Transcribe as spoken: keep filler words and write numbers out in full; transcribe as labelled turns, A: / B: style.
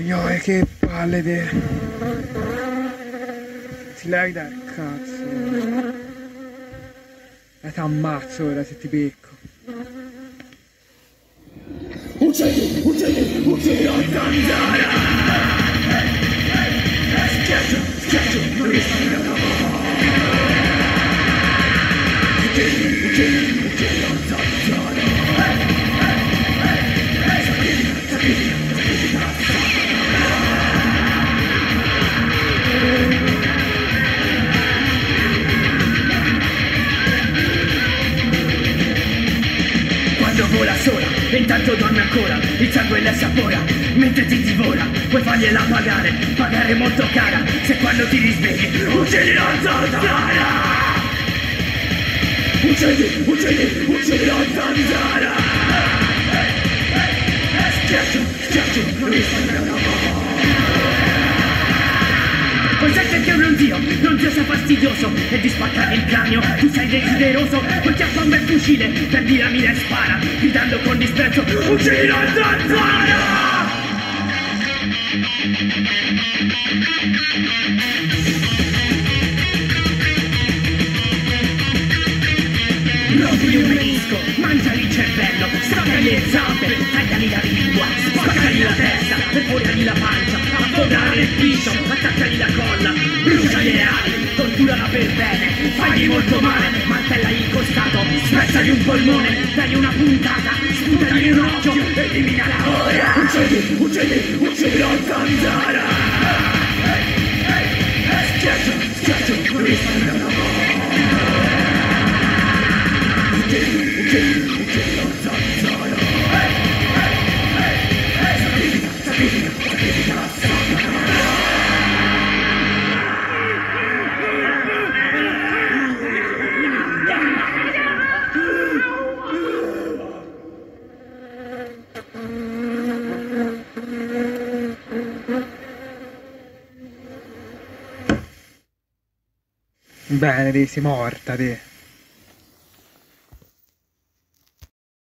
A: Io, che palle de... Ti levi dal cazzo. E ti ammazzo ora se ti becco.
B: Uccidi, uccidi, uccidi la zanzara! Schiaccio, schiaccio, non respira la mano! Uccidi, uccidi, uccidi la zanzara! Sacrifica, sacrifica, sacrifica la zanzara! Quando vola sola, e intanto dorme ancora, il sangue le assapora, mentre ti divora, puoi fargliela pagare, pagare molto cara, se quando ti risvegli, uccidi la zanzara! Uccidi, uccidi, uccidi la zanzara! Schiaccio, schiaccio, non rispondi alla mano! Puoi sentirti un zio, non zio sei fastidioso e di spaccare il cranio, tu sei desideroso, poi ti affamma il fucile, prendi la mira e spara, gridando con disprezzo, uccidi la zanzara! Rompi un menisco, mangiali il cervello, staccagli le zampe, tagliali la lingua, spaccagli la testa, perforagli la pancia, affondare il piscio, attaccagli la colla, bruciagli le ali, torturala per bene, fagli molto male, martellagli il costato, spezzagli un polmone, dagli una puntata, sputagli un occhio, eliminala ora! Uccidi, uccidi, uccidi la zanzara! Schiaccio, schiaccio, non rispondi alla mano! Uccidi, uccidi, uccidi la zanzara! Sacrifica, sacrifica, sacrifica la zanzara!
A: Bene, te sei morta, te.